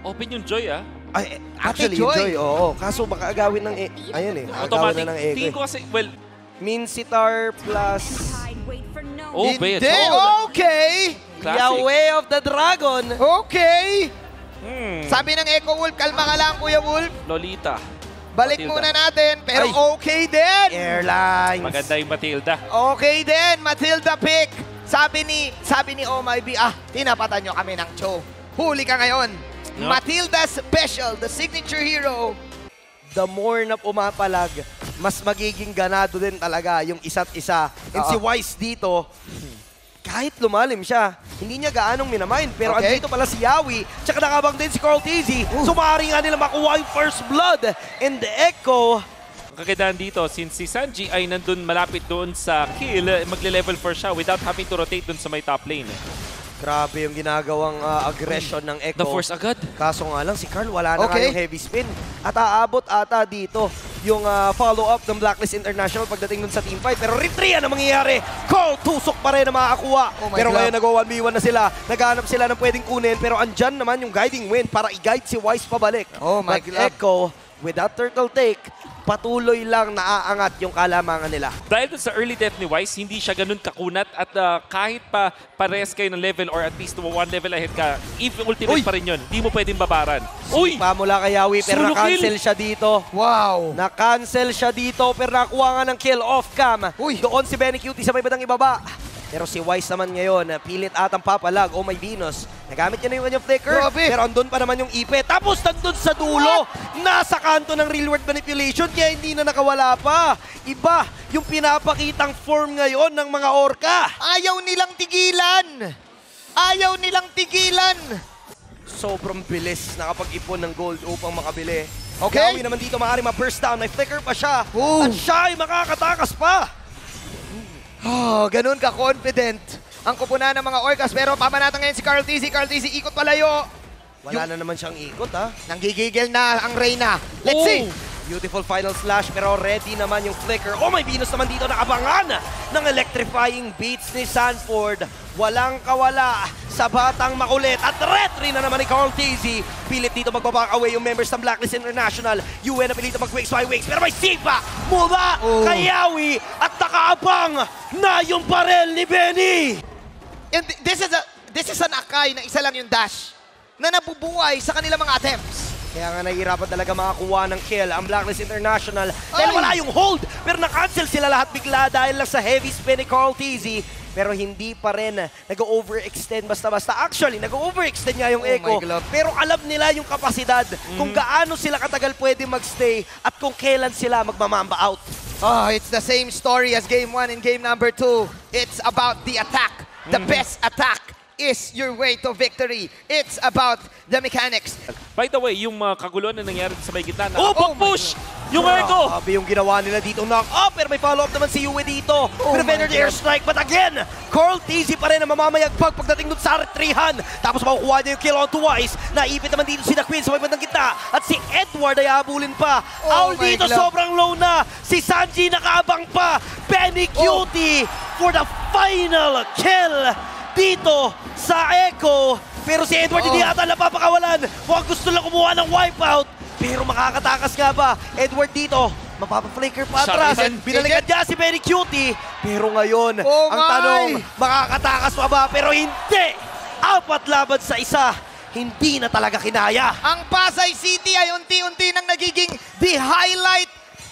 Open yung Joy, ah. Ay, actually, Joy, oo. Kaso baka agawin ng, ayun eh, agawin na ng Echo. Tingin ko kasi, well, Minsitar plus... oh, bet. Hindi, okay! Classic. Yahweh of the Dragon. Okay! Sabi ng Echo Wolf, kalma ka lang, Kuya Wolf. Lolita. Balik Matilda. muna natin, pero Ay. okay din! Airlines. Maganda yung Matilda. Okay din, Matilda pick. Sabi ni Oh My B, tinapatan nyo kami ng show. Huli ka ngayon. No. Matilda Special, the signature hero. The more na pumapalag, mas magiging ganado din talaga yung isa't isa. And si Wise dito, kahit lumalim siya, hindi niya gaanong minamind. Pero Okay. andito pala si Yawi, tsaka nakabang din si Carl Tizzy. Sumari nga nila makuha yung first blood. And the Echo, Ang kagandahan dito, since si Sanji ay nandun malapit doon sa kill, magle-level 4 siya without having to rotate doon sa may top lane. grabe yung ginagawang aggression ng Echo. The force agad. Kaso nga lang, si Carl wala na nga Okay. yung heavy spin. At aabot ata dito yung follow-up ng Blacklist International pagdating dun sa teamfight. Pero retreat na mangyayari. Carl, tusok pa rin na makakakuha. Oh my pero God. ngayon nag-1v1 na sila. Naghahanap sila ng pwedeng kunin. Pero andyan naman yung guiding wind para i-guide si Wise pabalik. Oh my But God. Echo, with that turtle take, patuloy lang naaangat yung kalamangan nila. Dahil dun sa early death ni Wise, hindi siya ganun kakunat at kahit pa pares kayo ng level or at least one level ahead ka, if ultimate pa rin yun, di mo pwedeng babaran. Uy! Pamula kay Yawi, pero Solo na-cancel kill. siya dito. Wow! Na-cancel siya dito, pero nakuha nga ng kill off-cam. Uy. Doon si Benny Cutie sa may bandang ibaba. Pero si Wise naman ngayon, pilit atang papalag. Oh my Venus. Nagamit niya na yung kanyang flicker. Grabe. Pero andun pa naman yung ipe. Tapos nandun sa dulo. Nasa kanto ng real world manipulation, kaya hindi na nakawala pa. Iba yung pinapakitang form ngayon ng mga orca. Ayaw nilang tigilan! Ayaw nilang tigilan! Sobrang bilis nakapag-ipon ng gold upang makabili. Okay. Yawi naman dito maaaring ma-burst down. May flicker pa siya. Ooh. At siya ay makakatakas pa. Oh, ganun ka-confident ang kupunan ng mga orcas. Pero pamanatan ngayon si Carl Tizzy. Carl Tizzy, ikot palayo. Wala na naman siyang ikot, ha? Nanggigigil na ang Reyna. Let's see! Beautiful final slash, pero ready naman yung flicker. Oh, may Venus naman dito nakabangan ng electrifying beats ni Sanford. Walang kawala sa batang makulit. At retry na naman ni Carl Tizzy. Pilit dito magbaback away yung members ng Blacklist International. UN na pilit mag-wakes by wakes, pero may sipa mula kay Yawi at nakaabang na yung barel ni Benny. And this is an Akai na isa lang yung dash na nabubuhay sa kanilang mga attempts. Kaya nga nahihirapan talaga makakuha ng kill ang Blacklist International dahil wala yung hold. Pero na-cancel sila lahat bigla dahil lang sa heavy spin ni Carl Tizzy. Pero hindi pa rin nag-overextend basta-basta. Actually, nag-overextend nga yung Echo. Pero alam nila yung kapasidad kung gaano sila katagal pwede magstay at kung kailan sila magmamamba out. Oh, it's the same story as game 1 and game number 2. It's about the attack. The best attack is your way to victory. It's about the mechanics. By the way, yung kaguluhan na nangyari sa may gitna na my pag-push yung Echo! Grabe yung ginawa nila dito. Knock up, pero may follow-up naman si Yue dito. Prevented airstrike, but again, Carl Tizzy pa rin ang mamamayagpag pagdating dun sa retrihan. Tapos makukuha niya yung kill on Wise. Naipit naman dito si The Queen sa may bandang gitna. At si Edward ay habulin pa. Owl my dito, God. sobrang low na. Si Sanji nakaabang pa. Benny Cutie for the final kill dito sa Echo. Pero si Edward hindi ata napapakawalan. Mukhang gusto lang kumuha ng wipeout. Pero makakatakas nga ba? Edward dito, mapapa-flicker pa atras. Binalikan niya si Benny Cutie. Pero ngayon, ang tanong, makakatakas pa ba? Pero hindi! 4 laban sa isa. Hindi na talaga kinaya. Ang Pasay City ay unti-unti nang nagiging the highlight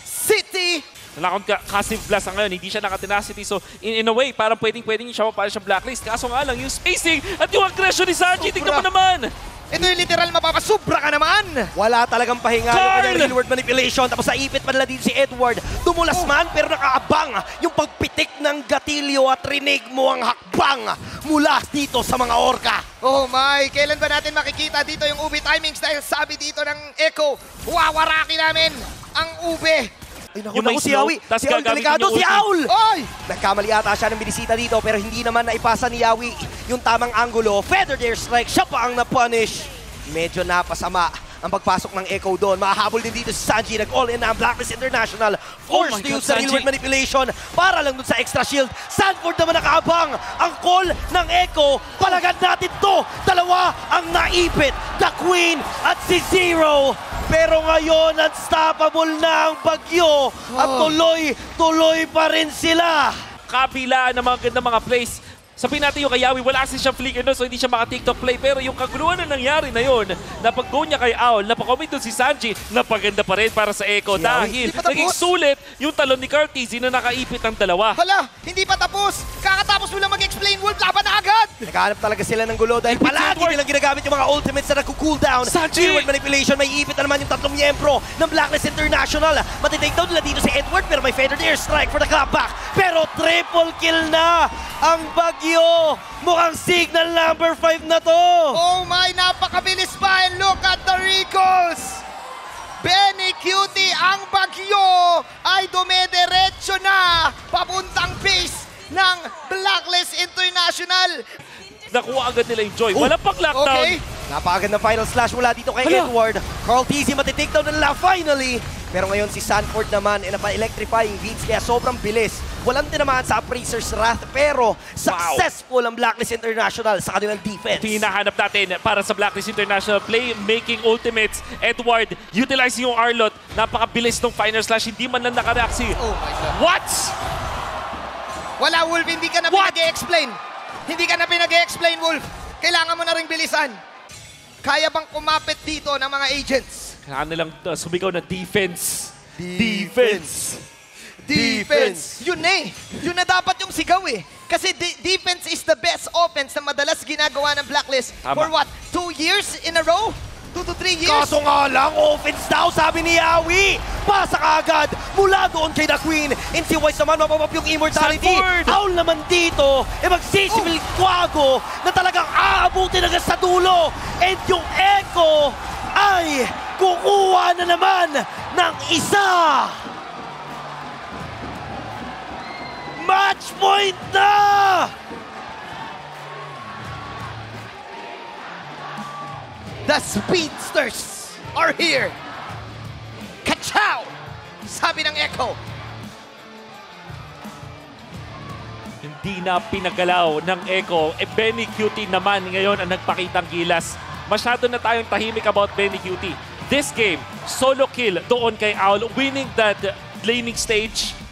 city. Nalakon ka, Cassive Blast ngayon, hindi siya naka-tenacity. So, in a way, parang pwedeng siya mapala siya blacklist. Kaso nga lang, yung spacing at yung aggression ni Sanji, tingnan mo naman! Ito yung literal mapapasubra ka naman. Wala talagang pahinga Carl! yung real world manipulation. Tapos naipit pa nila dito si Edward. Dumulas man pero nakaabang yung pagpitik ng gatilyo at rinig mo ang hakbang mula dito sa mga orca. Oh my, kailan ba natin makikita dito yung ube timings dahil sabi dito ng Echo, wawaraki namin ang ube. Ay, naku, Yung may si snow, Yawi. tas Si Yawi, gagamitin delikado. yung Si ulti. Owl! Oy! Nagkamali ata siya ng binisita dito pero hindi naman naipasa ni Yawi yung tamang angulo. Feathered airstrike, siya pa ang napunish. Medyo napasama ang pagpasok ng Echo doon. Mahahabol din dito si Sanji. Nag-all-in na ang Blacklist International. Forced to use sarili word manipulation para lang dun sa extra shield. Sanford naman nakaabang. Ang call ng Echo, palagad natin to. Dalawa ang naipit. The Queen at si Zero. Pero ngayon, unstoppable na ang bagyo. At tuloy pa rin sila. Kabila ng mga gandang mga plays. Sabihin natin yung kay Yawi, wala kasi siyang flicker doon, so hindi siya maka-TikTok play. Pero yung kaguluhan na nangyari na yun, napag-go niya kay Owl, napakomit doon si Sanji, napaganda pa rin para sa Echo dahil naging sulit yung talon ni Carteezy na nakaipit ang dalawa. Hala, hindi pa tapos. Kakatapos mo lang mag-explain, Wolf, laban na agad. Naghahanap talaga sila ng gulo dahil palagi nilang ginagamit yung mga ultimates na nagko-cooldown. Sanji! Word manipulation, may ipit na naman yung tatlong miyembro ng Blacklist International. Matitake down nila dito si Edward pero may feathered airstrike for the clapback. Pero triple kill na ang bagyo. Mukhang signal number 5 na to. Oh my, napakabilis pa. And look at the recalls. Benny Cutie, ang bagyo ay dumediretso na papuntang base ng Blacklist International. Nakuha agad nila yung Joy. Walang pag-lockdown. Okay. Napakaganda final slash mula dito kay Hala. Edward. Carteezy matitake down na nila finally. Pero ngayon si Sanford naman ay napa-electrifying beats kaya sobrang bilis. Walang tinamaan sa Appraiser's Wrath pero successful ang Blacklist International sa kanilang defense. Ito yung hinahanap natin para sa Blacklist International playmaking ultimates. Edward, utilizing yung Arlot. Napakabilis ng final slash. Hindi man lang nakareact si... Oh my God. What? Wala, Wolf. Hindi ka na pinag-e-explain. Hindi ka na pinag-e-explain, Wolf. Kailangan mo na rin bilisan. Kaya bang kumapit dito ng mga agents? Kailangan nilang sumigaw na defense. Defense! Yun na eh. Yun na dapat yung sigaw eh. Kasi defense is the best offense na madalas ginagawa ng Blacklist. Tama. For what? 2 years in a row? 2 to 3 years? Kaso nga lang, offense daw, sabi ni Yawi. Pasa kaagad mula doon kay The Queen. And si Wise naman, mapapap yung immortality. Sanford! Owl naman dito, magsisibil Quago na talagang aabutin agad sa dulo. And yung Echo ay kukuha na naman ng isa. Match point na! The speedsters are here. Kachow! Sabi ng Echo. Hindi na pinagalaw ng Echo. Benny Cutie naman ngayon ang nagpakitang gilas. Masyado na tayong tahimik about Benny Cutie. This game, solo kill doon kay Owl, winning that laning stage.